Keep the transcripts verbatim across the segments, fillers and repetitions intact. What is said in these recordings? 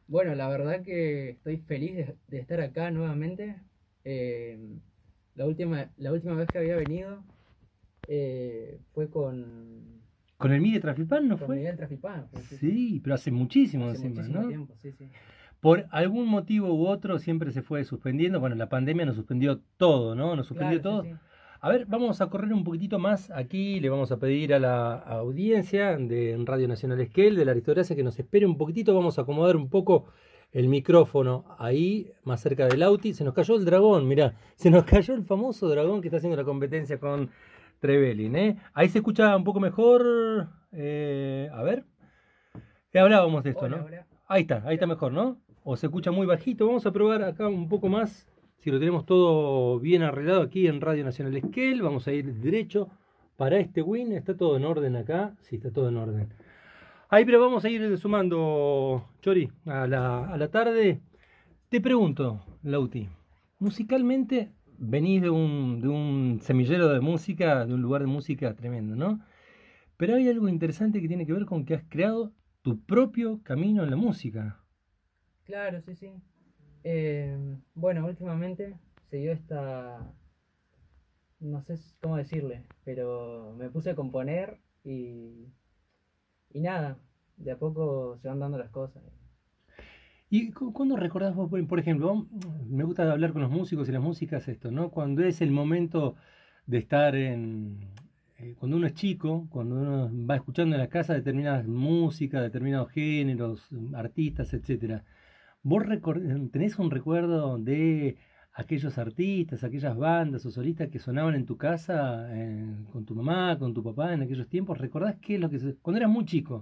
Bueno, la verdad que estoy feliz de, de estar acá nuevamente. Eh, la última, la última vez que había venido eh, fue con, ¿Con el Mide Trafipán no con fue? Miguel Trafipán, fue, sí, sí. Sí, pero hace muchísimo Hace encima, muchísimo ¿no? tiempo, sí, sí. Por algún motivo u otro siempre se fue suspendiendo. Bueno, la pandemia nos suspendió todo, ¿no? Nos suspendió Claro, sí, todo. sí. A ver, vamos a correr un poquitito más aquí. Le vamos a pedir a la audiencia de Radio Nacional Esquel, de la Aristocracia, que nos espere un poquitito. Vamos a acomodar un poco el micrófono ahí, más cerca del Auti. Se nos cayó el dragón, mirá. Se nos cayó el famoso dragón que está haciendo la competencia con Trevelin, ¿eh? Ahí se escucha un poco mejor. Eh, a ver. Ya hablábamos de esto, Hola, ¿no? hola. Ahí está, ahí está mejor, ¿no? O se escucha muy bajito. Vamos a probar acá un poco más. Si lo tenemos todo bien arreglado aquí en Radio Nacional Esquel, vamos a ir derecho para este win. Está todo en orden acá. Sí, está todo en orden. Ahí, pero vamos a ir sumando, Chori, a la, a la tarde. Te pregunto, Lauti, musicalmente venís de un, de un semillero de música, de un lugar de música tremendo, ¿no? Pero hay algo interesante que tiene que ver con que has creado tu propio camino en la música. Claro, sí, sí. Eh, bueno, últimamente se dio esta, no sé cómo decirle, pero me puse a componer y, y nada, de a poco se van dando las cosas. ¿Y cu- cuándo recordás vos, por por ejemplo, vos- me gusta hablar con los músicos y las músicas esto, ¿no? Cuando es el momento de estar en... eh, cuando uno es chico, cuando uno va escuchando en la casa determinadas músicas, determinados géneros, artistas, etcétera. ¿Vos recor- tenés un recuerdo de aquellos artistas, aquellas bandas o solistas que sonaban en tu casa, eh, con tu mamá, con tu papá en aquellos tiempos? ¿Recordás qué es lo que se... cuando eras muy chico?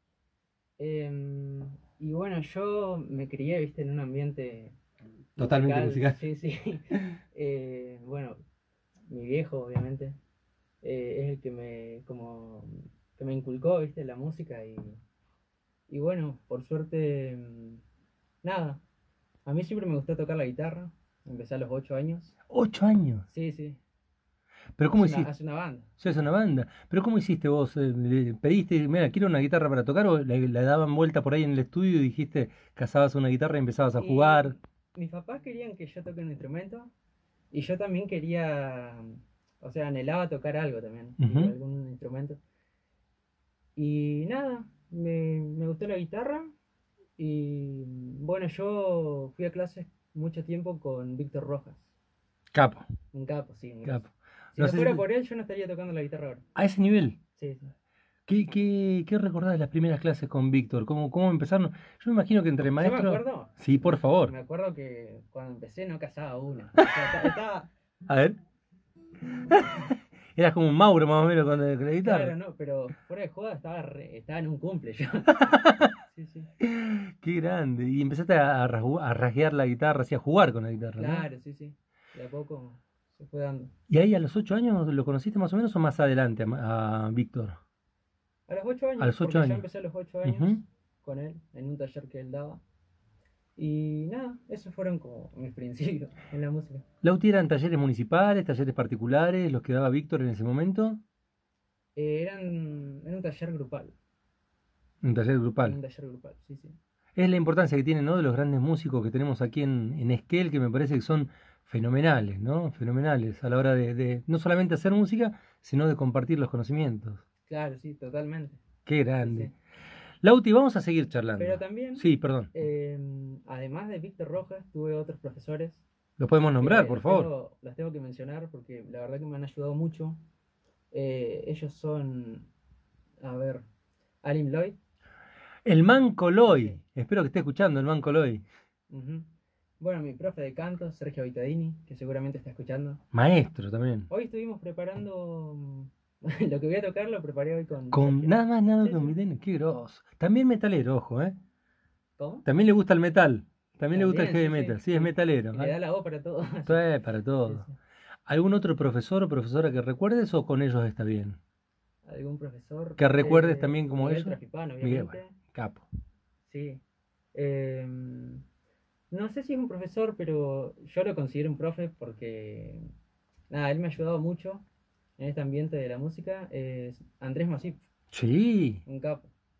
Em, y bueno, yo me crié, viste, en un ambiente Totalmente musical, musical. sí, sí. Eh, bueno, mi viejo, obviamente, eh, es el que me, como, que me inculcó, viste, la música y, y bueno, por suerte, em, nada, a mí siempre me gustó tocar la guitarra, empecé a los ocho años, Ocho años. sí, sí, Pero ¿cómo hace una, hiciste? hace una banda, Ya es sí, una sí. banda. Pero ¿cómo hiciste vos? Eh, ¿Le pediste, mira, quiero una guitarra para tocar o le, le daban vuelta por ahí en el estudio y dijiste, cazabas una guitarra y empezabas a Y jugar? mis papás querían que yo toque un instrumento y yo también quería, o sea, anhelaba tocar algo también, tipo Ujú. algún instrumento. Y nada, me, me gustó la guitarra y bueno, yo fui a clases mucho tiempo con Víctor Rojas, Capo, un capo, sí, un grosso. capo. Si No no sé si fuera te- por él, yo no estaría tocando la guitarra ahora. a ese nivel. Sí, sí. ¿Qué, qué, qué recordás de las primeras clases con Víctor? ¿Cómo, cómo empezaron? Yo me imagino que entre Yo me maestros... acuerdo, Sí, por me, favor. me acuerdo que cuando empecé no cazaba una. O sea, ta- estaba, A ver. Eras como un Mauro más o menos con, la con la guitarra. claro, no, pero fuera de joda estaba, re- estaba en un cumple yo. Sí, sí. Qué grande. Y empezaste a, a rasgu- a rasguear la guitarra, así a jugar con la guitarra, ¿no? Claro, sí, sí. De a poco se fue dando. ¿Y ahí a los ocho años lo conociste más o menos o más adelante a, Ma- a Víctor? A los ocho A años, los ocho porque yo años. empecé a los ocho años Ujú. con él, en un taller que él daba. Y nada, esos fueron como mis principios en la música. ¿Lauti eran talleres municipales, talleres particulares, los que daba Víctor en ese momento? Eh, eran, era un taller grupal. Un taller Era grupal. un taller grupal, sí, sí. Es la importancia que tienen, ¿no? De los grandes músicos que tenemos aquí en, en Esquel, que me parece que son fenomenales, ¿no? Fenomenales a la hora de, de no solamente hacer música, sino de compartir los conocimientos. Claro, sí, totalmente. Qué Sí, grande. sí. Lauti, vamos a seguir Pero charlando. también, Sí, perdón. eh, además de Víctor Rojas, tuve otros profesores ¿Los podemos nombrar, que por los favor? tengo, los tengo que mencionar porque la verdad que me han ayudado mucho. Eh, ellos son, a ver, Alim Lloyd. El Man Sí. Coloy. Espero que esté escuchando el Man Coloy. Ujú. Bueno, mi profe de canto, Sergio Vitadini, que seguramente está escuchando. Maestro también. Hoy estuvimos preparando lo que voy a tocar, lo preparé hoy con Con Sergio. nada más, nada Sí, con sí. Videne. Qué grosso. También metalero, ojo, ¿eh? ¿Cómo? También le gusta el metal. También le gusta el También, heavy sí, sí. metal. Sí, es Y, metalero. y le da la voz para todo. Todo Así que, es para sí, todo. sí. ¿Algún otro profesor o profesora que recuerdes o con ellos está bien? ¿Algún profesor? Que recuerdes Eh, también como Miguel ellos. Trafipán, Miguel, bueno, obviamente. capo. Sí. Eh, no sé si es un profesor, pero yo lo considero un profe porque, nada, él me ha ayudado mucho en este ambiente de la música. Es Andrés Masip, Sí, un capo.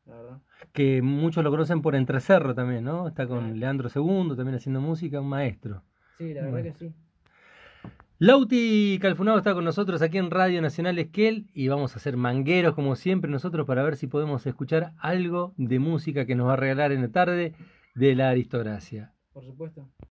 la verdad. Que muchos lo conocen por Entrecerro también, ¿no? Está con Claro. Leandro Segundo también haciendo música, un maestro. Sí, la Un verdad maestro. que sí. Lauti Calfunado está con nosotros aquí en Radio Nacional Esquel y vamos a hacer mangueros como siempre nosotros para ver si podemos escuchar algo de música que nos va a regalar en la tarde de la aristocracia. Por supuesto.